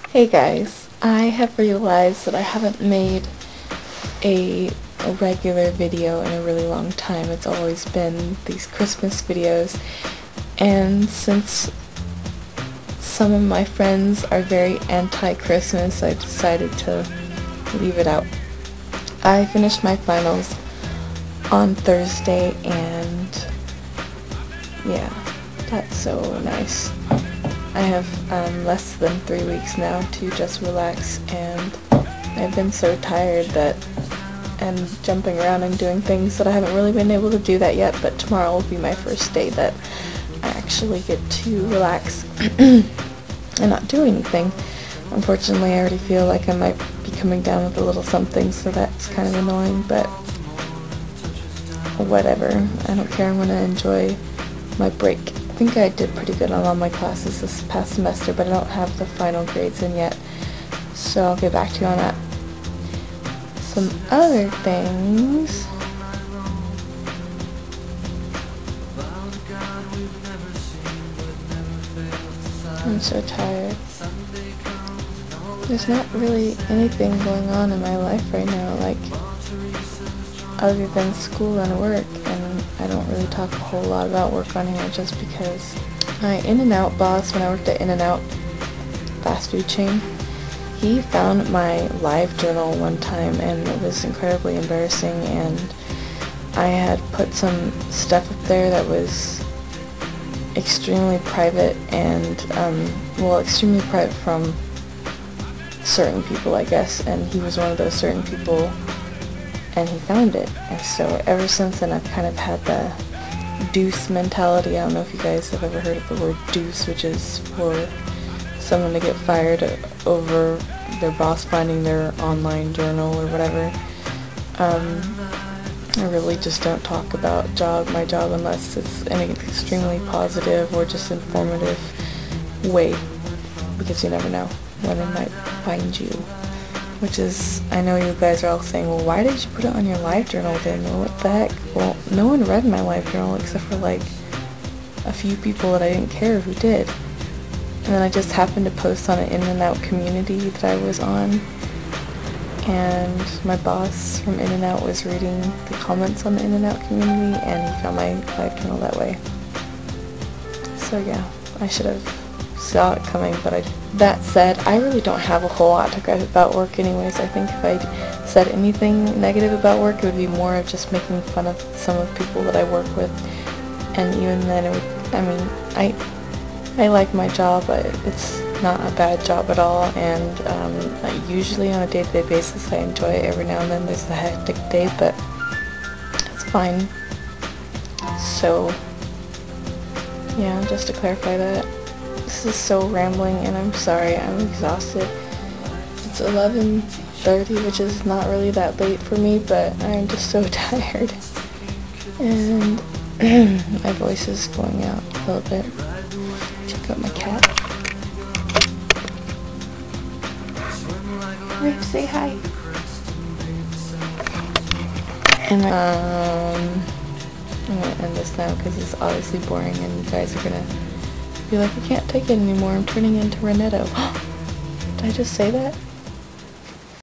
Hey guys, I have realized that I haven't made a regular video in a really long time. It's always been these Christmas videos, and since some of my friends are very anti-Christmas, I decided to leave it out. I finished my finals on Thursday, and yeah, that's so nice. I have less than 3 weeks now to just relax, and I've been so tired that and jumping around and doing things that I haven't really been able to do that yet, but tomorrow will be my first day that I actually get to relax and not do anything. Unfortunately, I already feel like I might be coming down with a little something, so that's kind of annoying, but whatever. I don't care. I'm going to enjoy my break. I think I did pretty good on all my classes this past semester, but I don't have the final grades in yet, so I'll get back to you on that. Some other things. I'm so tired. There's not really anything going on in my life right now, like, other than school and work, and I don't really talk a whole lot about work on here just because my In-N-Out boss, when I worked at In-N-Out fast food chain, he found my live journal one time, and it was incredibly embarrassing, and I had put some stuff up there that was extremely private and, well, extremely private from certain people, I guess, and he was one of those certain people, and he found it. And so ever since then I've kind of had the deuce mentality. I don't know if you guys have ever heard of the word deuce, which is for someone to get fired over their boss finding their online journal or whatever. I really just don't talk about my job unless it's in an extremely positive or just informative way, because you never know when it might find you. Which is, I know you guys are all saying, well, why did you put it on your live journal then? Well, what the heck? Well, no one read my live journal except for like a few people that I didn't care who did. And then I just happened to post on an In-N-Out community that I was on, and my boss from In-N-Out was reading the comments on the In-N-Out community, and he found my live journal that way. So yeah, I should have saw it coming, but I didn't. That said, I really don't have a whole lot to gripe about work anyways. I think if I said anything negative about work, it would be more of just making fun of some of the people that I work with, and even then it would, I mean, I like my job, but it's not a bad job at all, and usually on a day-to-day basis I enjoy it. Every now and then there's a hectic day, but it's fine. So yeah, just to clarify that. This is so rambling, and I'm sorry, I'm exhausted. It's 11:30, which is not really that late for me, but I'm just so tired. And my voice is going out a little bit. Check out my cat. Rafe, say hi. And I'm gonna end this now because it's obviously boring, and you guys are gonna be like, I can't take it anymore, I'm turning into Renetto. Did I just say that?